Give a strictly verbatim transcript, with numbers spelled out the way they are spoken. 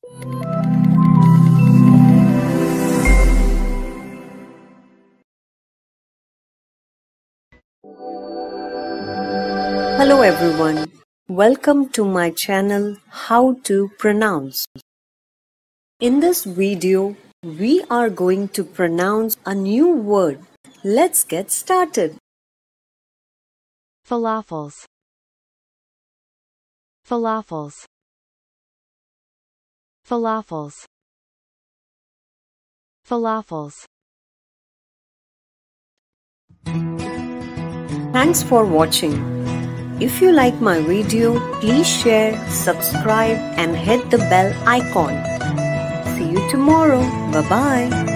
Hello everyone, welcome to my channel How to Pronounce. In this video, we are going to pronounce a new word. Let's get started. Falafels. Falafels. Falafels. Falafels. Thanks for watching. If you like my video, please share, subscribe and hit the bell icon. See you tomorrow. Bye-bye.